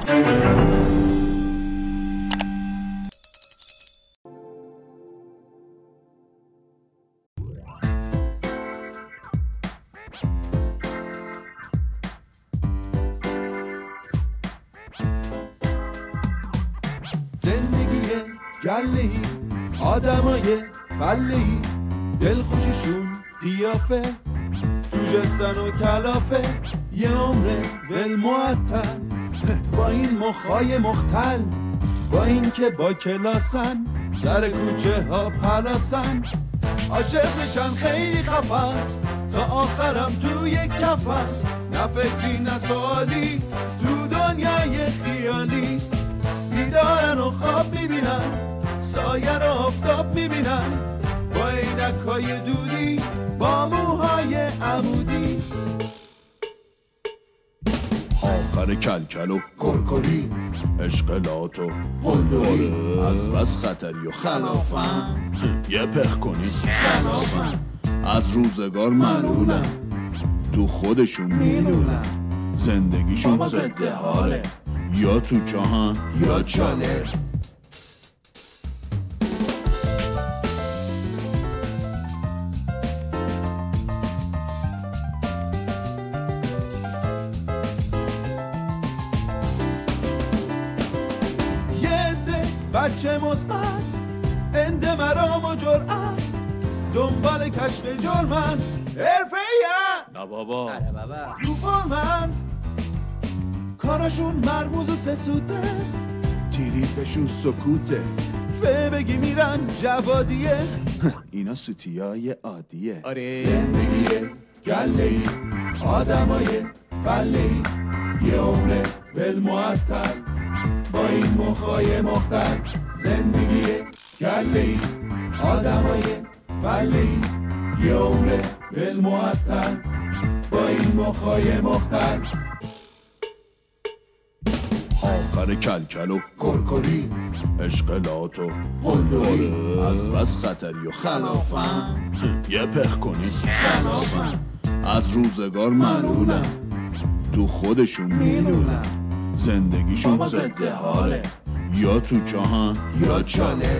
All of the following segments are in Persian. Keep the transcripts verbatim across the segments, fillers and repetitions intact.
زندگی گله‌ای آدمای فله‌ای دلخوششون قیافه تو جستن و کلافه یه عمر ول معطل با این مخای مختل با این که با کلاسن سر کوچه ها پلاسن عاشق میشن خیلی خفن تا آخرم توی کفن نه فکری نه سوالی تو دنیای خیالی بیدارن و خواب میبینن سایه رو آفتاب میبینن با عینک‌های دودی با موهای عمودی آخر کلکل و کرکری اشقلات و قلدری از بس خطری و خلافم یه پخ کنی خلافم از روزگار ملولم تو خودشون میلولم زندگیشون ضد حاله یا تو چاهن یا چاله بچه مثبت اند مرام و جرأت دنبال کشف جرمن حرفه‌این نه بابا رو فرمن کارشون مرموز و سسوده تیریپشون سکوته فه بگی میرن جوادیه اینا سوتیای عادیه. آره زندگی گله‌ای آدمای فله‌ای یه عمر ول معطل با این مخای مختل زندگی گله‌ای آدمای فله‌ای یه عمر ول معطل با این مخای مختل آخر کلکل و کرکری اشقلات و قلدری از بس خطری و خلافم یه پخ کنی خلافم از روزگار ملولم تو خودشون میلولم زندگیشون ضد حاله یا تو چاهن یا چاله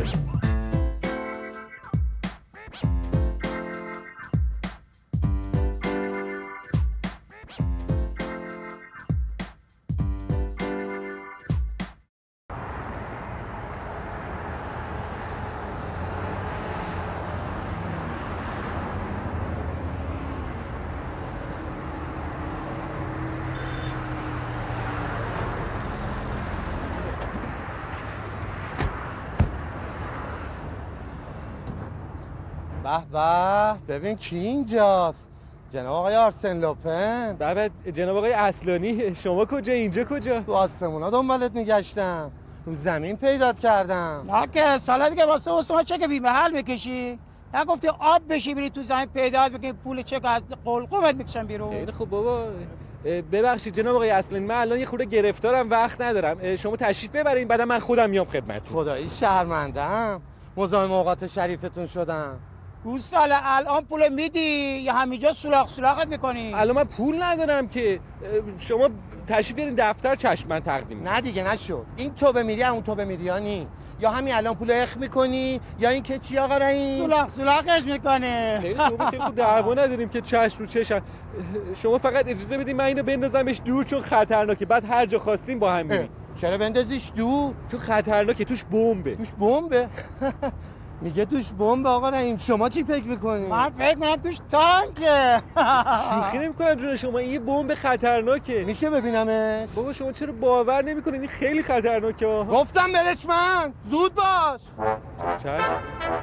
به به ببین کی اینجاست؟ جناب آقای آرسن لوپن. بابا جناب آقای اصلانی شما کجا اینجا کجا؟ تو آسمونا دنبالت میگشتم رو زمین پیدات کردم. نه که سالا دیگه واسه واسه چه که بی محل بکشی نگفتی آب بشی بری تو زمین پیدات بکنی پول چک از قلقومت میکشن بیرون. خیلی خوب بابا ببخشید جناب آقای اصلانی من الان یه خورده گرفتارم وقت ندارم شما تشریف ببرین بعدا من خودم میام خدمتتون. خدایی شرمندم مزاحم اوقات شریفتون شدم. گوساله الان پول میدی یا همینجا سولاخ سولاخت میکنی؟ الان من پول ندارم که شما تشریف بیارین دفتر چشم من تقدیم. نه دیگه نشد این توبه میری اون توبه میری یا نی یا همین الان پول اخ میکنی یا این که چی آقا رئیس سولاخ سولاخش میکنه. خیلی خوبه خیلی خوب دعوا نداریم که چشم رو چشم شما فقط اجازه بدین من اینو بندازمش دور چون خطرناکه بعد هر جا خواستیم با هم میریم. چرا بندازیش دور؟ چون خطرناکه توش بمبه. توش بمبه؟ میگه توش بمب آقا رحیم شما چی فکر میکنی؟ من فکر میکنم توش تانکه. شوخی نمیکنم جون شما این بمب خطرناکه. میشه ببینمش؟ بابا شما چرا باور نمیکنین این خیلی خطرناکه. گفتم برش من زود باش. چشم.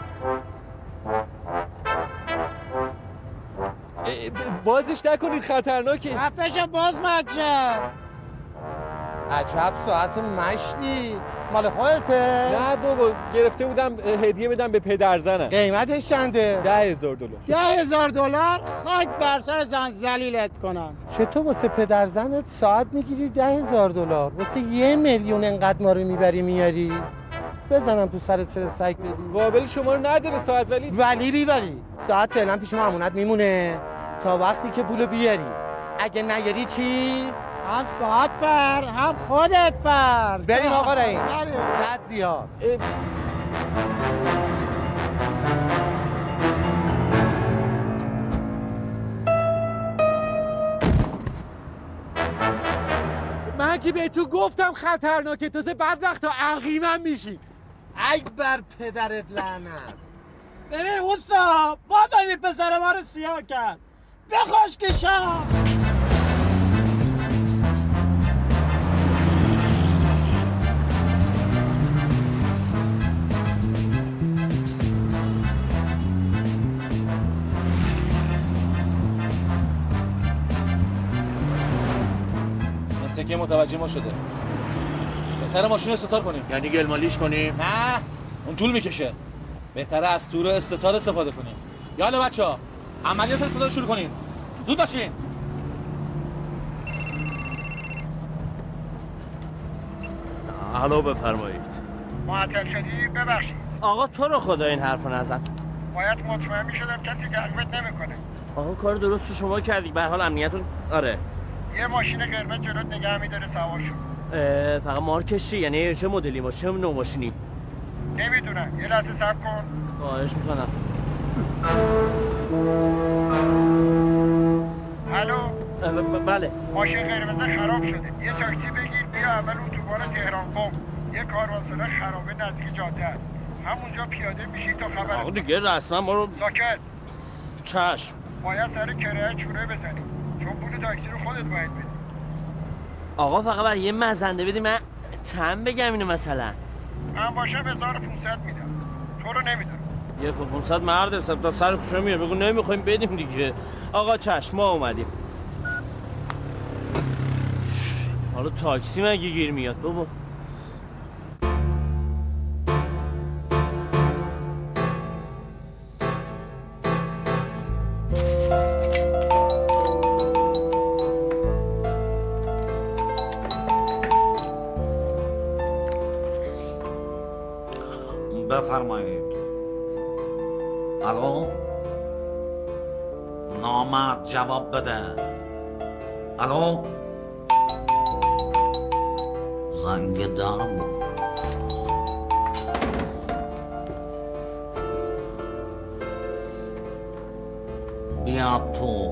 بازش نکنید خطرناکه. رفش باز مچه. عجب ساعت مشتی مال خودته؟ نه بابا گرفته بودم هدیه بدم به پدرزنم. قیمتش چنده؟ ده هزار دلار. ده هزار دلار خاک بر سر زن ذلیلت کنم. چطور واسه پدرزنت ساعت میگیری ده هزار دلار؟ واسه یه میلیون انقدر ما رو میبری میاری؟ بزنم تو سرت سر سگ بدی. قابل شما رو نداره ساعت ولی ولی بیبری. ساعت فعلا پیش ما امانت میمونه تا وقتی که پولو بیاری. اگه نیاری چی؟ هم ساعت پر هم خودت پر. بریم آقا رحیم. بریم. زد زیاد. من که به تو گفتم خطرناکه، تازه بعد وقتا عقیمم میشی. ای بر پدرت لعنت. ببین اوستا بازم این پسر ما رو سیاه کرد. بخوش کشم. مثل که متوجه ما شده. بهتره ماشین رو استتار کنیم. یعنی گلمالیش کنیم؟ نه اون طول میکشه. بهتره از تور استتار استفاده کنیم. یالا بچه‌ها عملیات استتار شروع کنیم. زود باشین. الو بفرمایید. معطل شدی ببخشید. آقا تو رو خدا این حرفو نزن. باید مطمئن می‌شدم کسی تعقیبت نمیکنه. آقا کار درست رو شما کردی. به هر حال امنیتون آره. یه ماشین قرمز جلوت نگه می‌داره سوار شو. فقط مارکش چی؟ یعنی چه مدلی ما چه نوع ماشینی؟ نمیدونم. یه لحظه صبر کن. خواهش میکنم. الو. بله. ماشین قرمز خراب شده. یه تاکسی بگیر بیا اول اتوبان تهران قم. یه کاروانسرا خرابه نزدیک جاده است. همونجا پیاده میشی تا خبر. آقا دیگه رسما ما رو ساکت. چشم. باید سر کرایه چوره بزنی. چون پول تاکسی رو خودت باید بدی. آقا فقط باید یه مزنده بدی من چند بگم اینو مثلا. من باشم هزار و پونصد میدم. تو رو نمیدم. یه پونصد مرد حساب تا سر خوشم میاد بگو نمیخوایم بدیم دیگه. آقا چشم ما اومدیم. حالا تاکسی مگه گیر میاد بابا؟ بفرمایید. الو نامرد جواب بده. الو زنگ در بود. بیا تو.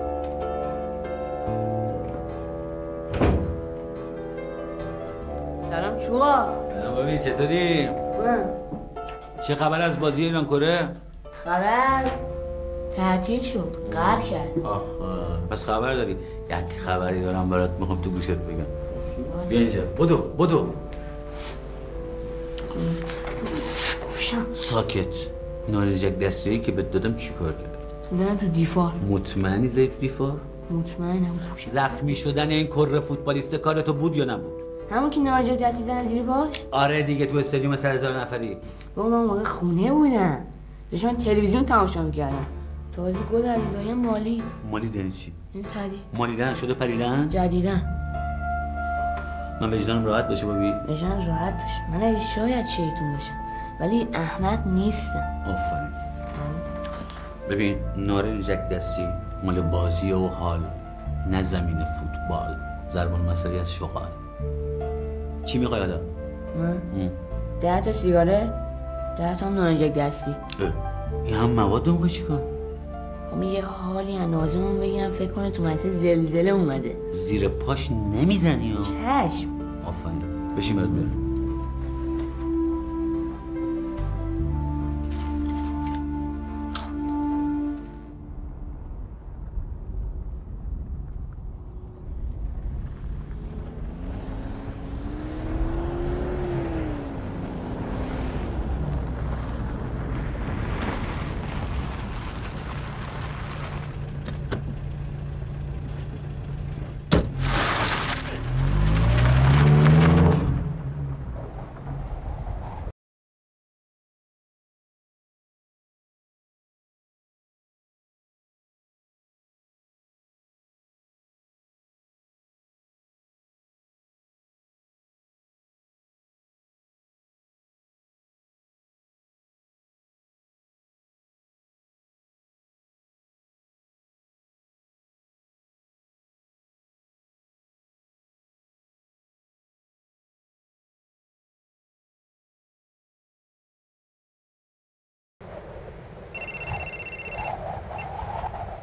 سلام شما. سلام بابی چطوری؟ چه خبر از بازی ایران کره؟ خبر تعطیل شد، قهر کرد. آخ پس خبر داری؟ یک خبری دارم برات میخوام تو گوشت بگم. بیا اینجا بدو بدو. گوشم ساکت. نارنجک دستایی که بهت دادم چیکار کرد؟ زدن تو دیفار. مطمئنی زدی تو دیفار؟ مطمئنم. زخمی شدن این کره فوتبالیست کار تو بود یا نبود؟ همون که نارنجک دستی زدن زیر پاش؟ آره دیگه تو استادیوم سر هزار نفری. بابا من موقع خونه بودم. داشتم تلویزیون تماشا میکردم. تازه گل علی دایم مالی. مالی دنی چی؟ این پرید. مالیدن شده پریدن؟ جدیدن. من وجدانم راحت باشه بابی. وجدانم راحت باشه. من اگه شاید شیطون باشم ولی احمد نیستم. آفرین. ببین نارنجک دستی مال بازی و حال نه زمین فوتبال. ضربان مسئله از شغال. چی میخوای حالا؟ من؟ ده تا سیگاره ده تا هم نارنجک دستی. این هم مواد میخوای چی کن؟ خب یه حالی از نازمون بگیرم فکر کنه تو منطقه زلزله اومده. زیر پاش نمیزنی ها؟ چشم. آفرین بشین برات بیارم.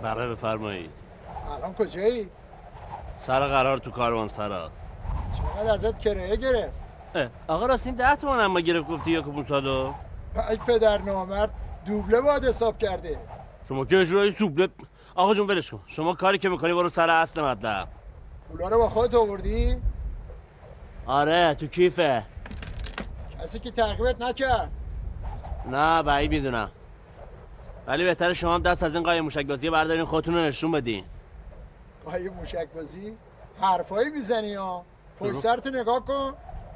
بله بفرمایید. الان کجایی؟ سر قرار تو کاروانسرا. چقدر ازت کرایه گرفت؟ آقا راستین ده تومن اما گرفت گفتی یا کپونسالو؟ ای پدر نامرد دوبله باید حساب کرده. شما که اجرای دوبله. آقا جون ولش کن. شما کاری که میکنی برو سر اصل مطلب. پولا رو با خودت آوردی؟ آره تو کیفه. کسی که تعقیبت نکرد؟ نه بعید میدونم. ولی بهتره شما هم دست از این قایم موشک بازی بردارین خودتون رو نشون بدین. قایم موشک بازی؟ حرفایی میزنی ها. پشت سرت نگاه کن.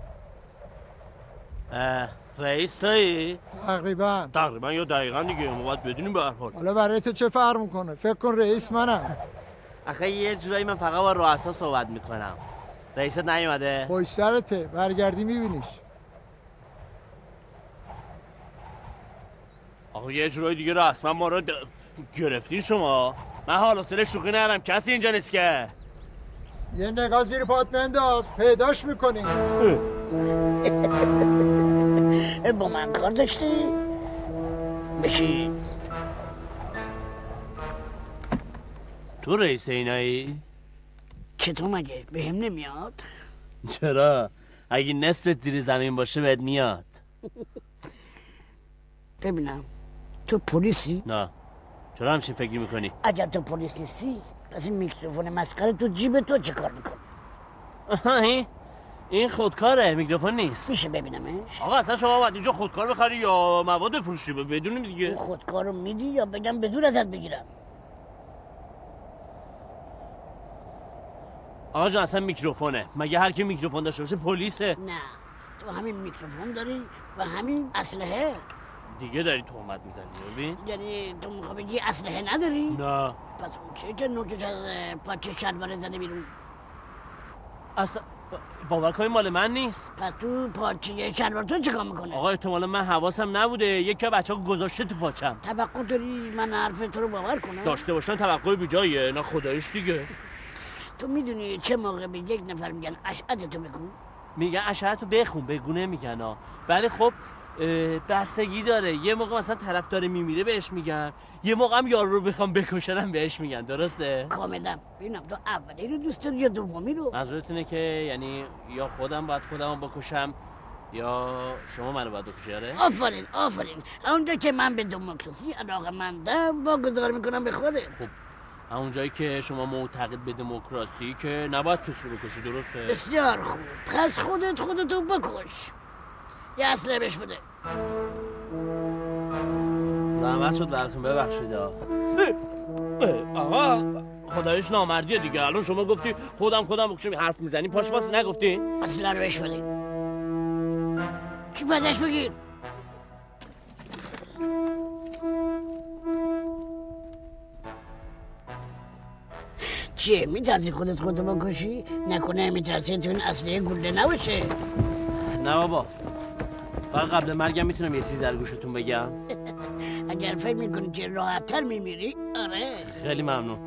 رئیس تویی؟ تقریبا. تقریبا یا دقیقا دیگه ما باید بدونیم به هر حال. حالا برای تو چه فرق میکنه؟ فکر کن رئیس منم. آخه یه جورایی من فقط با رؤسا صحبت میکنم. رئیست نیومده؟ پشت سرته. برگردی میبینیش. آقا یه جورایی دیگه رسما ما رو د... گرفتین شما. من حالا سر شوخی ندارم. کسی اینجا نیست که. یه نگاه زیر پات بنداز. پیداش میکنی. با من کار داشتی؟ بشی. تو رئیس اینایی؟ چطور مگه؟ به هم نمیاد؟ چرا؟ اگه نصفت زیر زمین باشه بهت میاد. ببینم تو پلیسی؟ نه. چرا همچین فکری میکنی؟ اگر تو پلیس نیستی پس این میکروفون مسخره تو جیب تو چه کار میکنی؟ این این خودکاره، میکروفون نیست. میشه ببینمش؟ آقا اصلا شما باید اینجا خودکار بخری یا مواد بفروشی؟ بدونیم دیگه. اون خودکار رو میدی یا بگم بدون ازت بگیرم؟ آقا جان اصلا میکروفونه. مگه هر کی میکروفون داشته باشه پلیسه؟ نه تو همین میکروفون داری و همین اسلحه دیگه داری تهمت میزنی. ببین یعنی تو میخوای بگی اسلحه نداری؟ نه. پس اون چه که نوکش از پاچه شلوار زده بیرون؟ اصلا باور کنی مال من نیست. پس تو پاچه شلوار تو چیکار میکنه؟ آقا احتمالا من حواسم نبوده. یکی از بچه‌ها گذاشته تو پاچم. توقع داری من حرف تو رو باور کنم؟ داشته باشن توقع بیجاییه. نه خداییش دیگه. تو میدونی چه موقع به یک نفر میگن اشهد تو بگو؟ میگن اشهد تو بخون بگو نمیگن ها. ولی خب بستگی داره. یه موقع مثلا طرف داره میمیره بهش میگن، یه موقع هم یارو رو بخوام بکشنم بهش میگن. درسته؟ کاملا. ببینم تو اولی رو دوست داری یا دومی رو؟ منظورت اینه که یعنی یا خودم باید خودم بکشم یا شما منو باید بکشی؟ آره؟ آفرین آفرین. اونجا که من به دموکراسی علاقه‌مندم واگذار میکنم به خودت. خب اون جایی که شما معتقد به دموکراسی که نباید کسی رو بکشی. درسته؟ بسیار خوب. پس خودت خودتو بکش. یه اسلحه بهش بده. زحمت شد براتون ببخشید. آقا خدایش نامردیه دیگه. الان شما گفتی خودم خودم بکشم حرف میزنی پاش واسه نگفتی؟ اسلحه رو بهش بده. کی بدش بگیر. چیه میترسی خودت خودتو بکشی؟ نکنه میترسی تو این اسلحه گوله نباشه؟ نه بابا فقط قبل مرگم میتونم یه چیزی در گوشتون بگم. اگر فکر میکنی که راحت‌تر میمیری آره. خیلی ممنون.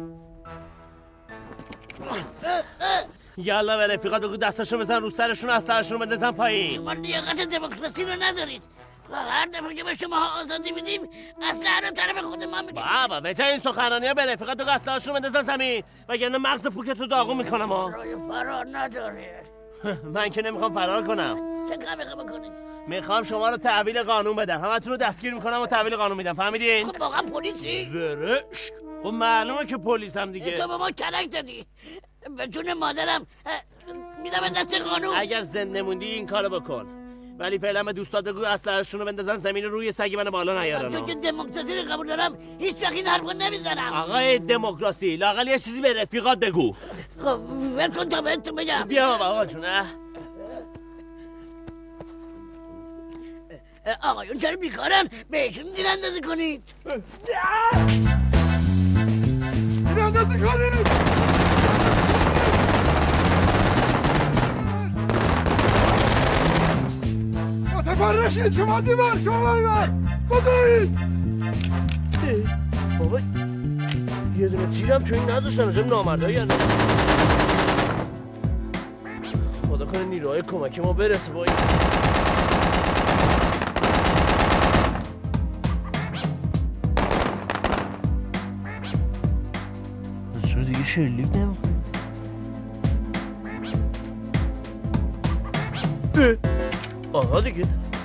یالا به رفیقات بگو دستاشو بزن رو سرشون، اسلحه‌شون رو بندازن پایین. شما لیاقت دموکراسی رو ندارید. هر دفعه که به شما آزادی میدیم اسلحه رو طرف خود ما میدیم. بابا به جای این سخنرانی‌ها به رفیقات بگو اسلحه‌شون رو بندازن زمین وگرنه مغز پوکتو داغون میکنم ها. راه فرار نداره. من که نمیخوام فرار کنم. چه کار میخوام بکنی؟ میخوام شما رو تحویل قانون بدم. همتون رو دستگیر میکنم و تحویل قانون میدم. فهمیدین؟ خب واقعا پلیسی؟ زرشک. خب معلومه که پلیسم دیگه. تو به ما کلک دادی. به جون مادرم میدم دست قانون. اگر زنده موندی این کارو بکن. ولی فعلا به دوستات بگو اسلحه‌شون رو بندازن زمین روی سگ منو بالا نیارن. چون که دموکراسی رو قبول دارم هیچ وقت این حرفو نمیزنم. آقای دموکراسی لااقل یه چیزی به رفیقات بگو. خب ول کن تا بهتون بگم. بیا بابا آقا جون. آقایون چرا بیکارن؟ بهشون زیر اندازی کنید. زیر اندازی کنید. متفرق شید شما زیبار شما بریبر بزنید. بابا یه دونه تیرم تو این نذاشتن عجب نامردایی یعنی. خدا کنه نیروهای کمکی ما برسه با این. شلیک نمیخوره. آها دیگه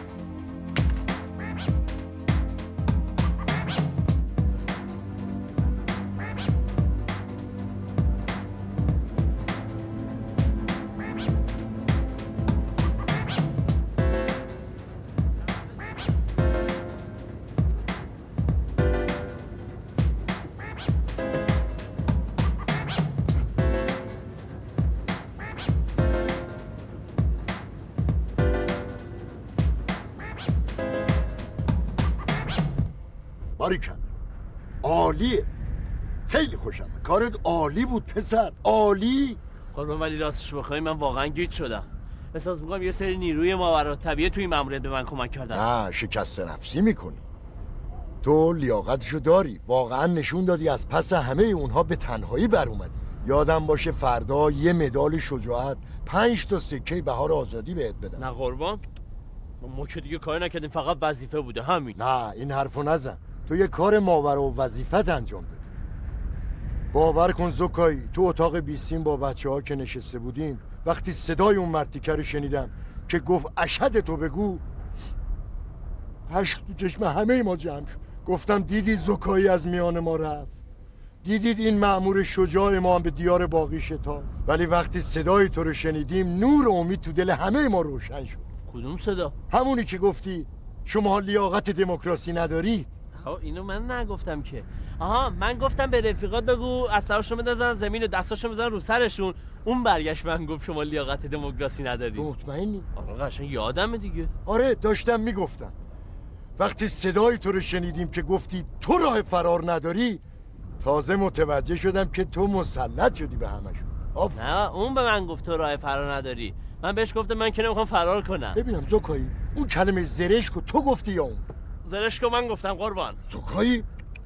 باریکن عالیه، خیلی خوشم، کارت عالی بود پسر، عالی. قربان ولی راستش بخوای من واقعا گیج شدم. احساس میکنم یه سری نیروی ماورا طبیعی توی این ماموریت به من کمک کردن. نه شکست نفسی میکنی، تو لیاقتشو داری، واقعا نشون دادی از پس همه اونها به تنهایی بر اومدی. یادم باشه فردا یه مدال شجاعت، پنج تا سکه بهار آزادی بهت بدم. نه قربان ما که دیگه کاری نکردیم، فقط وظیفه بوده همین. نه این حرفو نزن، تو یه کار ماورا و وظیفت انجام دادی. باور کن زوکایی، تو اتاق بیسیم با بچه ها که نشسته بودیم، وقتی صدای اون مرتیکه رو شنیدم که گفت اشهد تو بگو، عشق تو چشم همه ما جمع شد. گفتم دیدی زوکایی از میان ما رفت، دیدید این مأمور شجاع ما هم به دیار باقی شتاب. ولی وقتی صدای تو رو شنیدیم نور و امید تو دل همه ما روشن شد. کدوم صدا؟ همونی که گفتی شما لیاقت دموکراسی ندارید. ها اینو من نگفتم که. آها من گفتم به رفیقات بگو اسلحه‌شون بندازن زمین و دستاشون بزنن رو سرشون. اون برگشت من گفت شما لیاقت دموکراسی نداری. تو مطمئنی؟ آره قشنگ یادمه دیگه. آره داشتم میگفتم وقتی صدای تو رو شنیدیم که گفتی تو راه فرار نداری، تازه متوجه شدم که تو مسلط شدی به همشون. آف. نه اون به من گفت تو راه فرار نداری، من بهش گفتم من که نمیخوام فرار کنم. ببینم زوکایی اون کلمه زرشکو تو گفتی یا اون؟ زرشکو من گفتم قربان. زوکایی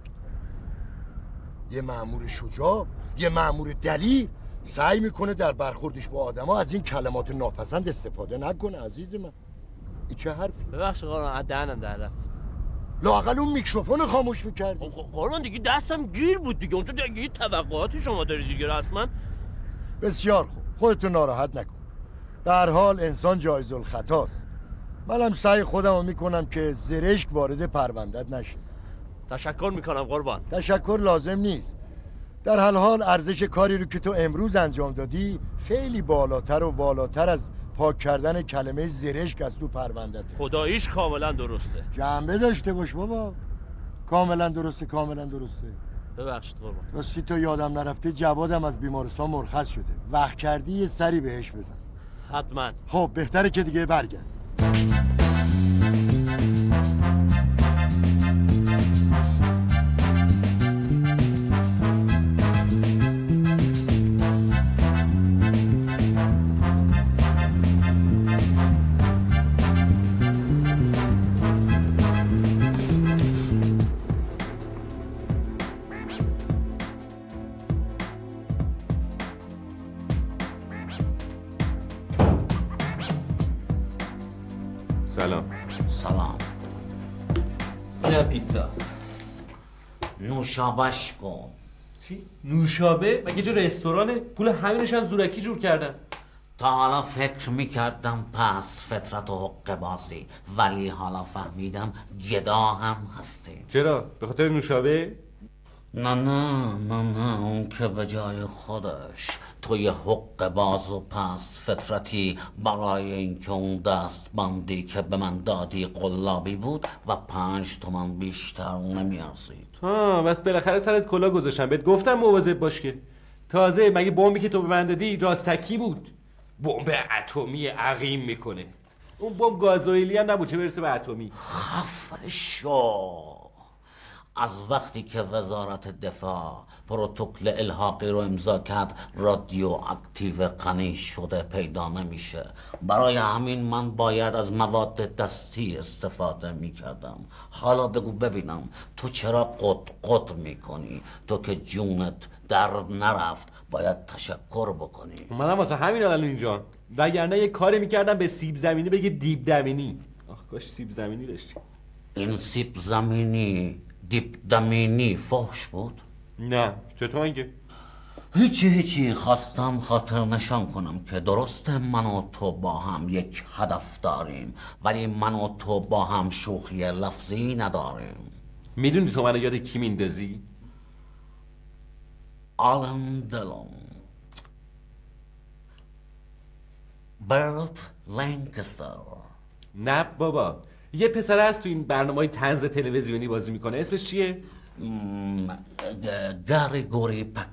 یه مأمور شجاع، یه مأمور دلیر سعی میکنه در برخوردش با آدما از این کلمات ناپسند استفاده نکنه. عزیز من این چه حرفی؟ ببخشید قربان از دهنم در رفت. لااقل اون میکروفون خاموش میکردی. قربان دیگه دستم گیر بود دیگه، اونجا دیگه توقعاتی شما داری دیگه رسما. بسیار خوب، خودتو ناراحت نکن، در حال انسان جایز الخطاست. منم سعی خودمو میکنم که زرشک وارد پروندت نشه. تشکر میکنم قربان. تشکر لازم نیست، در هر حال ارزش کاری رو که تو امروز انجام دادی خیلی بالاتر و والاتر از پاک کردن کلمه زرشک از تو پروندته. خداییش کاملا درسته. جنبه داشته باش بابا، کاملا درسته کاملا درسته. ببخشید قربان. راستی تو یادم نرفته جوادم از بیمارستان مرخص شده، وقت کردی یه سری بهش بزن. حتما. خب بهتره که دیگه برگرد. سلام. سلام. اینم پیتزا. نوشابش کن. چی؟ نوشابه؟ مگه جا رستورانه؟ پول همینش هم زورکی جور کردن. تا حالا فکر میکردم پس فطرت و حق بازی، ولی حالا فهمیدم گدا هم هستی. چرا؟ به خاطر نوشابه؟ نه نه نه نه اون که به جای خودش تو یه حق باز و پس فطرتی برای اینکه اون دست بندی که به من دادی قلابی بود و پنج تومن بیشتر نمیارزید. ها بس بالاخره سرت کلا گذاشتم، بهت گفتم مواظب باش که. تازه مگه بمبی که تو به من دادی راستکی بود؟ بمب اتمی عقیم میکنه. اون بمب گازوئیلی هم نبود چه برسه به اتمی. خفه شو. از وقتی که وزارت دفاع پروتکل الحاقی رو امضا کرد رادیو اکتیو غنی شده پیدا نمیشه. برای همین من باید از مواد دستی استفاده میکردم. حالا بگو ببینم تو چرا قط قط میکنی؟ تو که جونت در نرفت باید تشکر بکنی. منم واسه همین الان اینجا، وگرنه یه کاری میکردم به سیب زمینی بگی دیب دمینی. آخ کاش سیب زمینی داشتیم. این سیب زمینی دیب دمینی فحش بود؟ نه چطور اینکه؟ هیچی هیچی خواستم خاطر نشان کنم که درسته من و تو با هم یک هدف داریم، ولی من و تو با هم شوخی لفظی نداریم. میدونی تو منو یاد کی میندازی؟ آلن دلون، برت لنکستر. نه بابا، یه پسر هست تو این برنامه‌های طنز تلویزیونی بازی میکنه، اسمش چیه؟ گریگوری پک.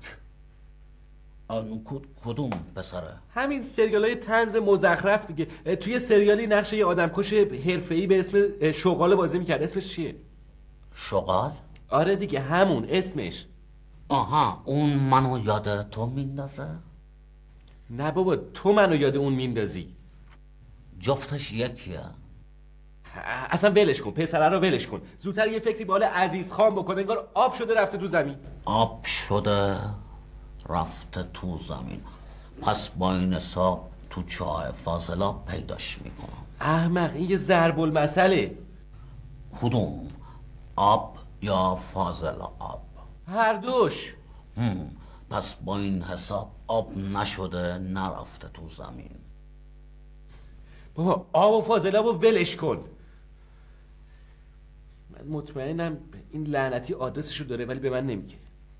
کدوم پسره؟ همین سریالای طنز مزخرف دیگه. توی سریالی نقش یه آدمکش حرفه‌ای به اسم شغال بازی میکرد، اسمش چیه؟ شغال؟ آره دیگه همون اسمش. آها، اون منو یاد تو میندازه؟ نه بابا، تو منو یاد اون میندازی. جفتش یکیه. اصلا ولش کن، پسره رو ولش کن. زودتر یه فکری به حال عزیز خان بکن، انگار آب شده رفته تو زمین. آب شده رفته تو زمین، پس با این حساب تو چاه فاضلا پیداش میکنم. احمق، این یه ضرب المثله. کدوم؟ آب یا فاضل آب؟ هر دوش. هم. پس با این حساب آب نشده نرفته تو زمین. بابا آب و فاضل آب و ولش کن. من مطمئنم این لعنتی آدرسشو داره ولی به من نمیگه.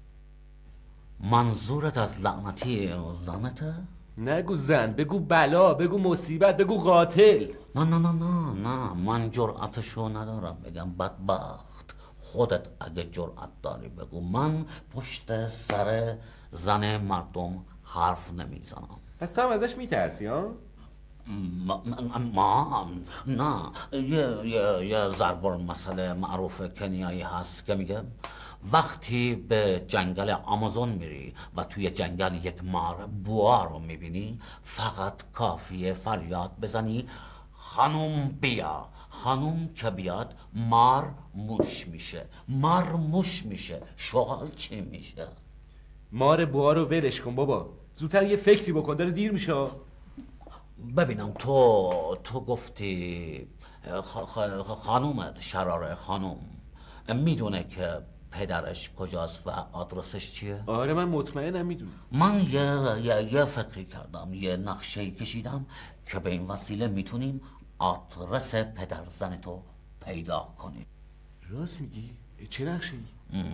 منظورت از لعنتی زنته؟ نگو زن، بگو بلا، بگو مصیبت، بگو قاتل. نه نه نه نه نه من جرأتشو ندارم بگم بدبخت. خودت اگه جرأت داری بگو. من پشت سر زن مردم حرف نمیزنم. پس تو هم ازش میترسی ها؟ ما, ما نه یه, یه, یه ضرب المثل معروف کنیایی هست که میگه وقتی به جنگل آمازون میری و توی جنگل یک مار بوا رو میبینی، فقط کافیه فریاد بزنی خانوم بیا. خانوم که بیاد مار موش میشه. مار موش میشه، شغال چی میشه؟ مار بوا رو ولش کن بابا، زودتر یه فکری بکن، داره دیر میشه. ببینم تو تو گفتی خانومت شراره خانوم میدونه که پدرش کجاست و آدرسش چیه؟ آره من مطمئنم میدونم. من یه, یه, یه فکری کردم، یه نقشه کشیدم که به این وسیله میتونیم آدرس پدر زن تو پیدا کنیم. راست میگی؟ چه نقشه ای؟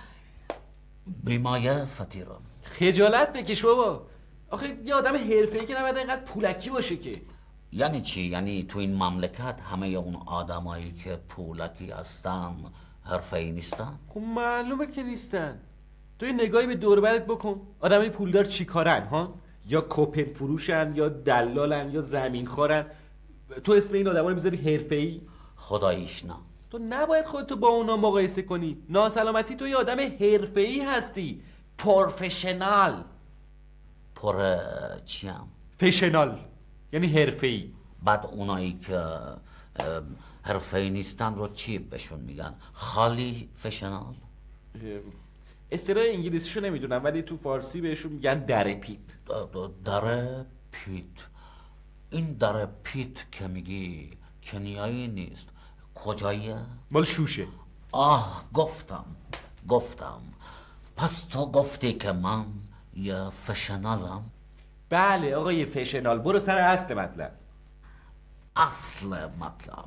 بیمایه فتیرم. خجالت بکش بابا، آخه یه آدم حرفه‌ای که نباید اینقدر پولکی باشه که. یعنی چی؟ یعنی تو این مملکت همه اون آدمایی که پولکی هستن حرفه‌ای نیستن؟ خب معلومه که نیستن. تو یه نگاهی به دور برت بکن، آدمای پولدار چی کارن ها؟ یا کوپن فروشن یا دلالن یا زمین خورن. تو اسم این آدما رو میذاری حرفه‌ای؟ خداییش نه. تو نباید خودتو با اونا مقایسه کنی. ناسلامتی تو یه آدم حرفه‌ای هستی، پروفشنال. پر چیم؟ فشنال یعنی حرفه‌ای. بعد اونایی که حرفه‌ای نیستن رو چی بهشون میگن؟ خالی فشنال؟ اصطلاح انگلیسیشو نمیدونم ولی تو فارسی بهشون میگن در پیت. در پیت. این در پیت که میگی کنیایی نیست، کجاییه؟ مال شوشه. آه گفتم گفتم پس تو گفتی که من یه فشنالم؟ بله آقای فشنال، برو سر اصل مطلب. اصل مطلب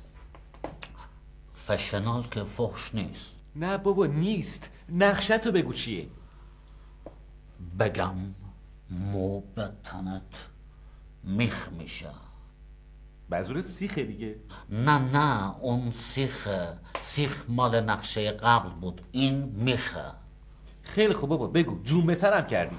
فشنال که فحش نیست. نه بابا نیست، نقشه تو بگو چیه؟ بگم مو به تنت میخ میشه. منظور سیخه دیگه؟ نه نه اون سیخه، سیخ مال نقشه قبل بود، این میخه. خیلی خوب بابا بگو، جون به سرم کردی.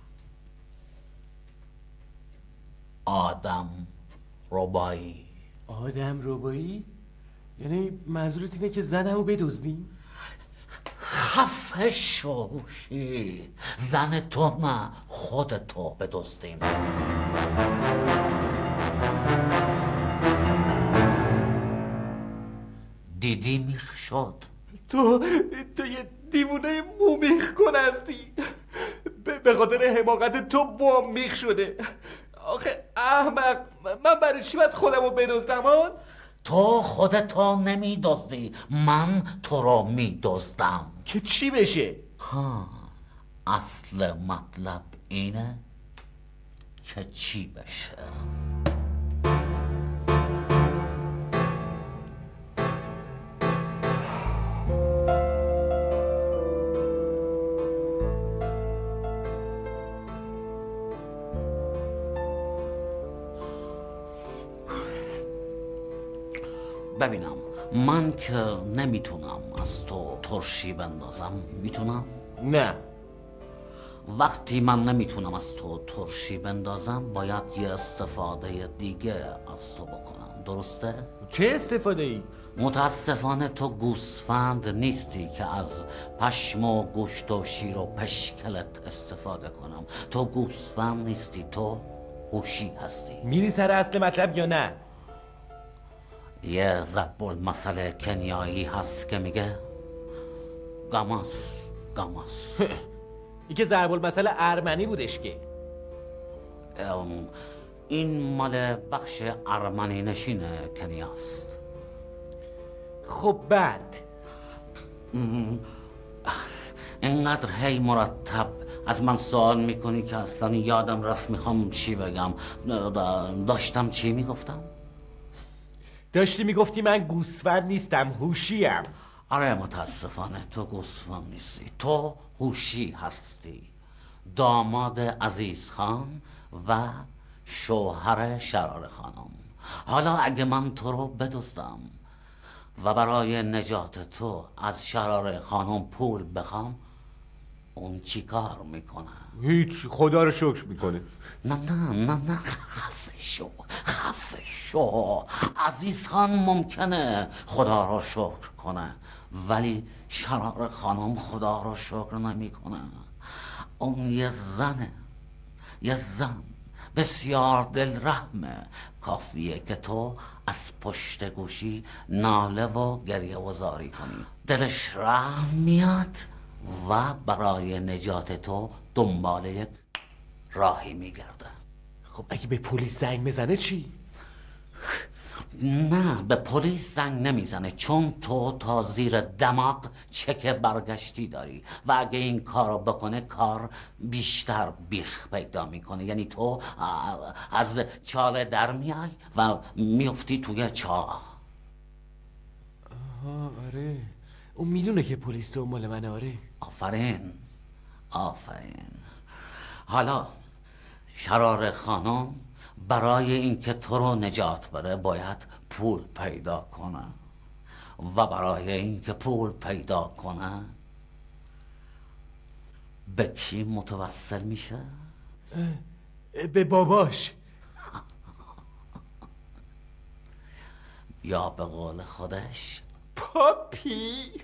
آدم ربایی. آدم ربایی؟ یعنی منظورت اینه که زنمو بدزدی؟ خفه شوشی، زن تو نه خودتو بدزدیم. دیدی میخ شد. تو تو یه دیوونه مومیخ کن هستی. به خاطر حماقت تو با میخ شده. آخه احمق، من برای چی باید خودمو بدزدم آن؟ تو خودتو نمی دزدی، من تو رو می دزدم. که چی بشه؟ ها اصل مطلب اینه که چی بشه. ببینم من که نمیتونم از تو ترشی بندازم، میتونم؟ نه. وقتی من نمیتونم از تو ترشی بندازم باید یه استفاده دیگه از تو بکنم، درسته؟ چه استفاده ای؟ متاسفانه تو گوسفند نیستی که از پشم و گوشت و شیر و پشکلت استفاده کنم. تو گوسفند نیستی، تو هوشی هستی. میری سر اصل مطلب یا نه؟ یه ضرب المثل کنیایی هست که میگه گاماس گاماس. این که ضرب المثل ارمنی بودش که. این مال بخش ارمنی نشین کنیاست. خب بعد اینقدر هی مرتب از من سوال میکنی که اصلا یادم رفت میخوام چی بگم. داشتم چی میگفتم؟ داشتی میگفتی من گوسفند نیستم، هوشیم. آره متاسفانه تو گوسفند نیستی، تو هوشی هستی، داماد عزیز خان و شوهر شراره خانم. حالا اگه من تو رو بدزدم و برای نجات تو از شراره خانم پول بخوام، اون چی کار میکنه؟ هیچ، خدا رو شکر میکنه. نه نه نه نه خفه شو خفه شو. عزیز خان ممکنه خدا رو شکر کنه ولی شراره خانم خدا رو شکر نمیکنه. اون یه زنه، یه زن بسیار دل رحمه. کافیه که تو از پشت گوشی ناله و گریه و زاری کنی، دلش رحم میاد و برای نجات تو دنبال یک راهی میگرده. خب اگه به پلیس زنگ بزنه چی؟ نه به پلیس زنگ نمیزنه چون تو تا زیر دماغ چک برگشتی داری و اگه این کار رو بکنه کار بیشتر بیخ پیدا میکنه. یعنی تو از چاله در میای و میفتی توی چاه. آها آره، اون میدونه که پلیس دنبال منه. آره آفرین آفرین. حالا شراره خانم برای اینکه تو رو نجات بده باید پول پیدا کنه و برای اینکه پول پیدا کنه به کی متوسل میشه؟ به باباش. یا به قول خودش پاپی.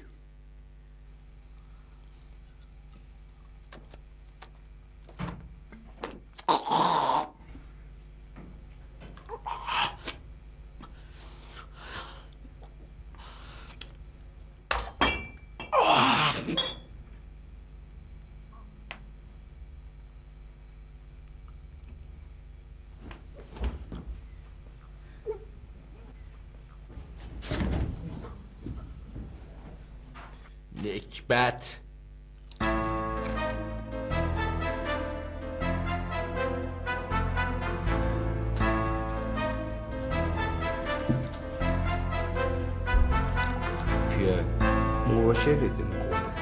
نکبت. کیه؟ مباشر دیدیم.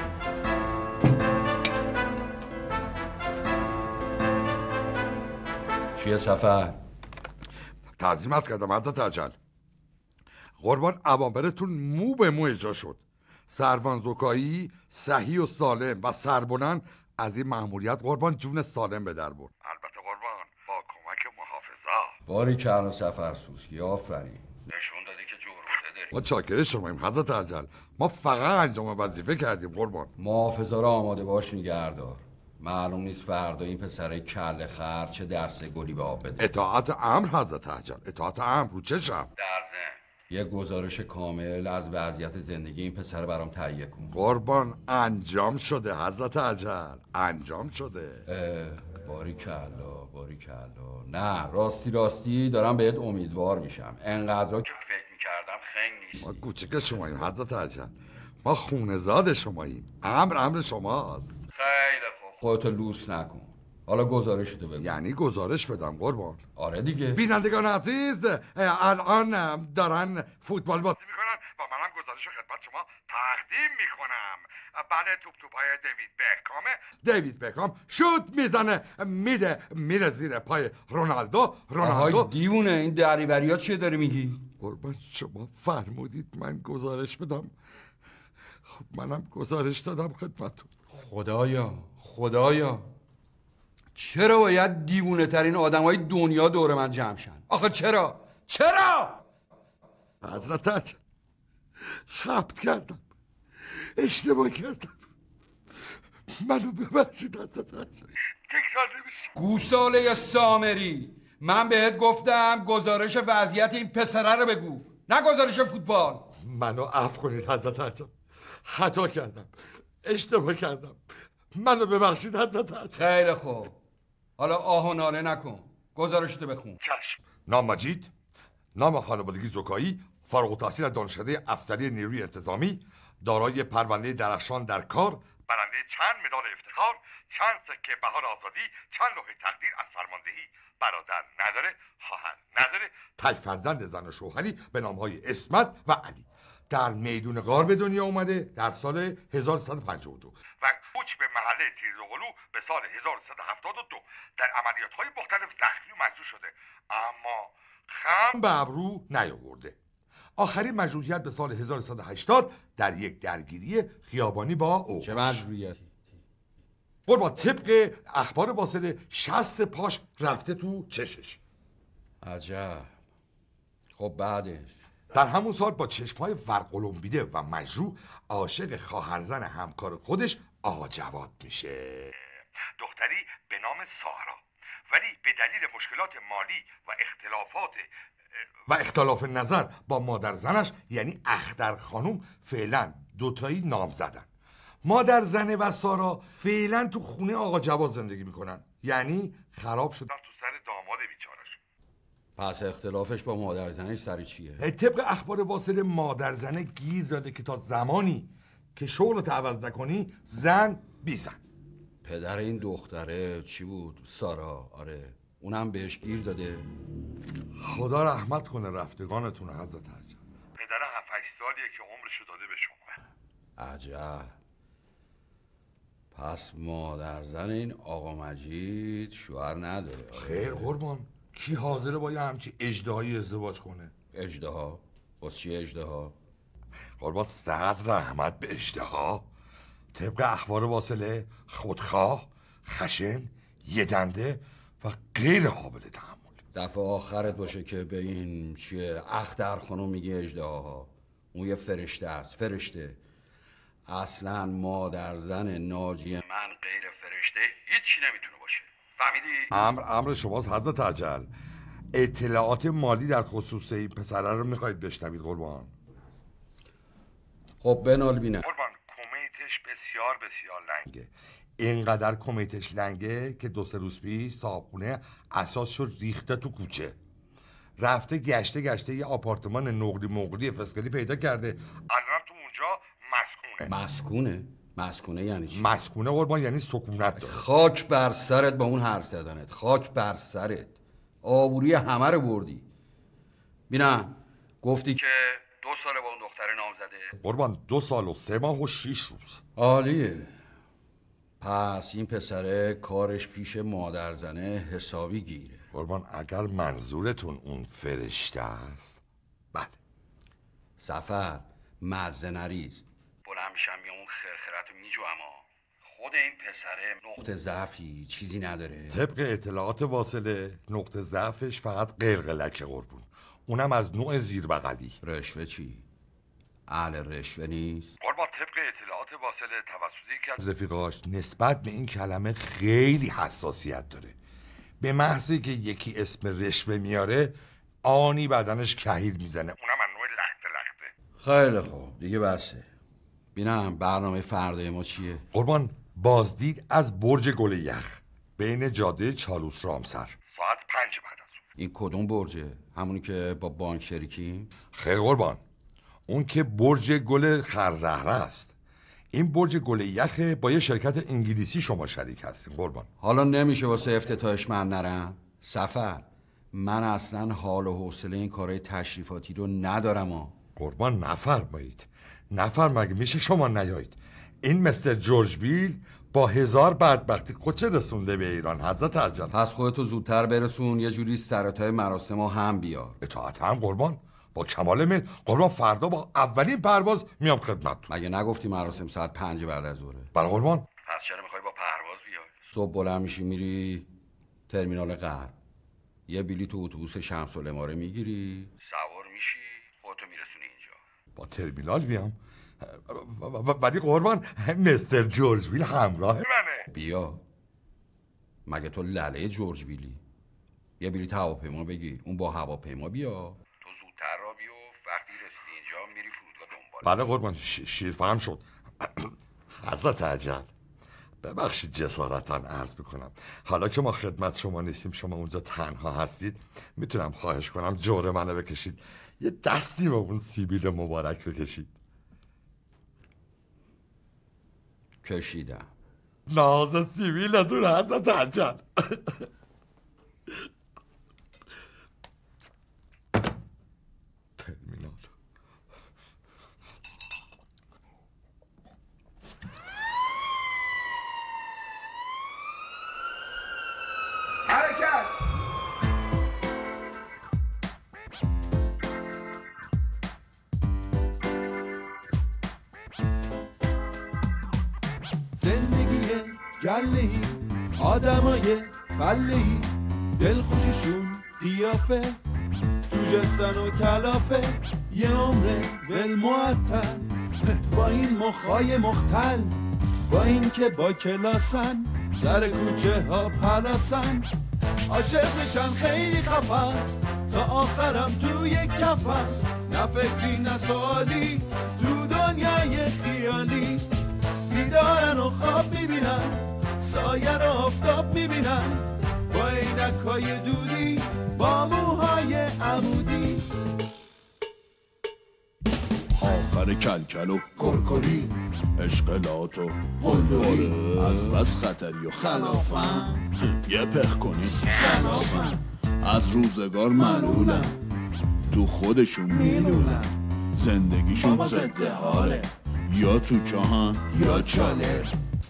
چیه سفر؟ تعظیم از کردم حضرت اجل. قربان اوامرتون مو به مو اجرا شد. سروان زکایی صحیح و سالم و سربلند از این مأموریت قربان جون سالم به در برد. البته قربان با کمک محافظا. باری کردن سفر سوسکی، آفرین. نشون دادی که جور داری. ما چاکر شماییم حضرت اجل. ما فقط انجام وظیفه کردیم قربان. محافظا رو آماده باش نگهدار. معلوم نیست فردا این پسره کله خر چه دسته گلی به آب بده. اطاعت امر حضرت اجل، اطاعت امر. رو چشم یه گزارش کامل از وضعیت زندگی این پسر برام تهیه کن. قربان انجام شده حضرت اجل، انجام شده. باری کلا باری کلا. نه راستی راستی دارم بهت امیدوار میشم. انقدر که فکر میکردم خنگ نیست. ما کوچک شماییم حضرت اجل. ما خونزاد شماییم. امر امر شماست. خیلی خوب خودتو لوس نکن. حالا گزارش تو بگو. یعنی گزارش بدم قربان؟ آره دیگه. بینندگان عزیز، الان دارن فوتبال بازی میکنن و منم گزارش خدمت شما تقدیم میکنم. بله، توپ توپای دیوید بکامه. دیوید بکام شوت میزنه، میره میره زیر پای رونالدو. رونالدو آهای دیوونه، این دریوریا چیه داری میگی؟ قربان شما فرمودید من گزارش بدم، خب منم گزارش دادم خدمتتون. خدایا خدایا، چرا باید دیوونه ترین آدم های دنیا دور من جمع شن؟ آخه چرا؟ چرا؟ حضرت خبت کردم، اشتباه کردم، منو ببخشید حضرت. تکرار نمیشه. گوساله سامری، من بهت گفتم گزارش وضعیت این پسره رو بگو، نه گزارش فوتبال. منو عفو کنید حضرت حجم، خطا کردم، اشتباه کردم، منو ببخشید حضرت حجم. خیلی خوب، حالا آه و ناله نکن، گزارشتو بخون. چشم. نام مجید، نام خانوادگی زکایی، فارغ التحصیل از دانشکده افسری نیروی انتظامی، دارای پرونده درخشان در کار، برنده چند مدال افتخار، چند سکه بهار آزادی، چند لوح تقدیر از فرماندهی. برادر نداره، خواهر نداره، تک فرزند زن و شوهری به نامهای اسمت و علی. در میدون غار به دنیا اومده در سال هزار و سیصد و پنجاه و دو و کوچ به محله تیرزغلو به سال هزار و سیصد و هفتاد و دو. در عملیات‌های مختلف زخمی و مجروح شده، اما خم به ابرو نیاورده. آخرین مجروحیت به سال هزار و سیصد و هشتاد در یک درگیری خیابانی با او. چه مجروحیتی؟ قربان طبق اخبار واصله شست پاش رفته تو چشش. عجب. خب بعدش؟ در همون سال با چشمای ورقلمبیده و مجروح عاشق خواهرزن همکار خودش آقا جواد میشه. دختری به نام سارا، ولی به دلیل مشکلات مالی و اختلافات و اختلاف نظر با مادر زنش یعنی اختر خانوم فعلا دوتایی نام زدن. مادر زنه و سارا فعلا تو خونه آقا جواد زندگی میکنن، یعنی خراب شدن تو سر داماد بیچارش. پس اختلافش با مادر زنش سر چیه؟ طبق اخبار واصله مادر زنه گیر داده که تا زمانی که شغلت عوض نکنی زن بی زن. پدر این دختره چی بود؟ سارا. آره اونم بهش گیر داده. خدا رحمت کنه رفتگانتون حضرت حجم. پدر هفت هشت سالیه که عمرشو داده به شما. عجب. پس مادر زن این آقا مجید شوهر نداره. خیر قربان، کی حاضره با یه همچی اژدهایی ازدواج کنه؟ اژدها؟ باز چی اژدها؟ قربان صد رحمت به اژدها. طبق اخبار واصله خودخواه، خشن، یه دنده و غیر قابل تحمل. دفعه آخرت باشه که به این چیه اختر خانم میگه اژدها. اون یه فرشته است، فرشته. اصلا مادر زن ناجی من غیر فرشته هیچی نمیتونه باشه. فهمیدی؟ امر امر شماست حضرت عجل. اطلاعات مالی در خصوص این پسره رو میخواید بشنوید قربان؟ خب بنال بینه. قربان کمیتش بسیار بسیار لنگه. اینقدر کمیتش لنگه که دو سه روز پیش صاحبخونه اساسشو ریخته تو کوچه. رفته گشته گشته یه آپارتمان نقلی مقلی فسقلی پیدا کرده. الان تو اونجا مسکونه. مسکونه؟ مسکونه یعنی چی؟ مسکونه قربان یعنی سکونت داره. خاک بر سرت با اون حرف زدنت، خاک بر سرت. آبروی همه رو بردی. بینم گفتی که دو ساله با اون دختر نام زده. قربان دو سال و سه ماه و شیش روز. عالیه. پس این پسره کارش پیش مادر زنه حسابی گیره. قربان اگر منظورتون اون فرشته است بله. سفر مزه نریز. بلند میشم یا اون خرخرتو میجو، اما خود این پسره نقطه ضعفی چیزی نداره. طبق اطلاعات واصله نقطه ضعفش فقط قلقلک قربون، اونم از نوع زیر بغلی. رشوه چی؟ اهل رشوه نیست؟ قربان طبق اطلاعات واصله توسط یکی از رفیقاش نسبت به این کلمه خیلی حساسیت داره. به محضی که یکی اسم رشوه میاره آنی بدنش کهیل میزنه، اونم از نوع لخته لخته. خیلی خوب دیگه بسه. بینم برنامه فردای ما چیه؟ قربان بازدید از برج گل یخ بین جاده چالوس رامسر ساعت پنج بعد از اون. این کدوم برجه؟ همونی که با بانک شریکی؟ خیر قربان، اون که برج گل خرزهره است. این برج گل یخ با یه شرکت انگلیسی شما شریک هستین قربان. حالا نمیشه واسه افتتاحش من نرم؟ سفر من اصلا حال و حوصله این کارهای تشریفاتی رو ندارم ها. قربان نفرمایید، نفرمایید، میشه شما نیایید. این مستر جورج بیل با هزار بدبختی خودشه رسونده به ایران حضرت عجل. پس خودتو زودتر برسون، یه جوری سراتای مراسم هم بیار. اطاعت هم قربان، با کمال میل قربان. فردا با اولین پرواز میام خدمتتون. مگه نگفتی مراسم ساعت پنج بعد از ظهره؟ بله قربان. پس چرا میخوای با پرواز بیای؟ صبح بلند میشی میری ترمینال غرب، یه بلیط تو اتوبوس شمس العماره میگیری، سوار میشی، خودتو میرسونی اینجا. با ترمینال بیام؟ ولی قربان مستر جورج بیل همراه منه. بیا، مگه تو لله جورج بیلی؟ یه بلیط هواپیما بگیر، اون با هواپیما بیا، تو زودتر را بیا، وقتی رسیدی اینجا میری فرودگاه دنبال. بله قربان، شیر فهم شد. حضرت عجل ببخشید جسارتاً عرض بکنم، حالا که ما خدمت شما نیستیم، شما اونجا تنها هستید، میتونم خواهش کنم جور منو بکشید، یه دستی به اون سیبیل مبارک بکشید. کشیدم. ناز سیبیلتون حضرت عجل. ترمینال. حرکت. زندگی گله‌ای، آدمای فله‌ای، دلخوششون قیافه، تو جستن و کلافه، یه عمر ول معطل، با این مخای مختل، با این که با کلاسن، سر کوچه ها پلاسن، عاشق بشن خیلی خفن، تا آخرم توی کفن، نه فکری نه سوالی، تو دنیای خیالی، بیدارن و خواب میبینن، سایه رو آفتاب میبینن، با عینک‌های دودی، با موهای عمودی. آخر کلکل و کرکری، اشقلات و قلدری، از بس خطری و خلافم، یه پخ کنی خلافم، از روزگار ملولم، تو خودشون میلولم، زندگیشون ضد حاله، یا تو چاهن یا چاله.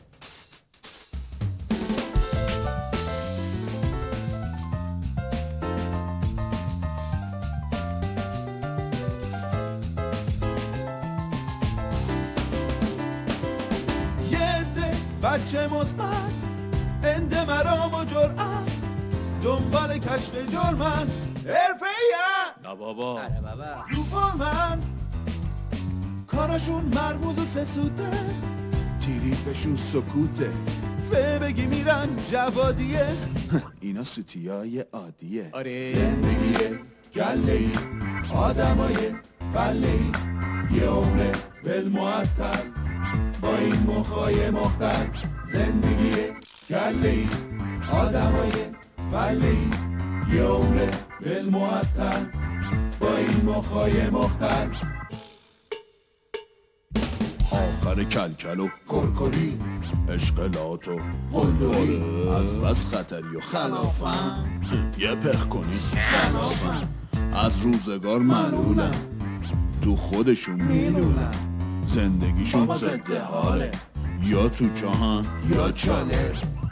بچه مثبت اند مرام و جرأت، دنبال کشف جرمن، حرفه‌این نه بابا رو فرمن، کارشون مرموز و سسوده، تیری بهشون سکوته، فه بگی میرن جوادیه، اینا سوتیای عادیه. آره زندگیه گله‌ای، آدمای فله‌ای، یه عمر ول معطل، با این مخای مختل، زندگی گله‌ای، آدمای فله‌ای، یه عمر ول معطل، با این مخای مختل. آخر کلکل و کرکری، اشقلات و قلدری، از بس خطری و خلافم، یه پخ کنی خلافم، از روزگار ملولم، تو خودشون میلولم، زندگیشون ضد حاله، یا تو چاهن یا چاله.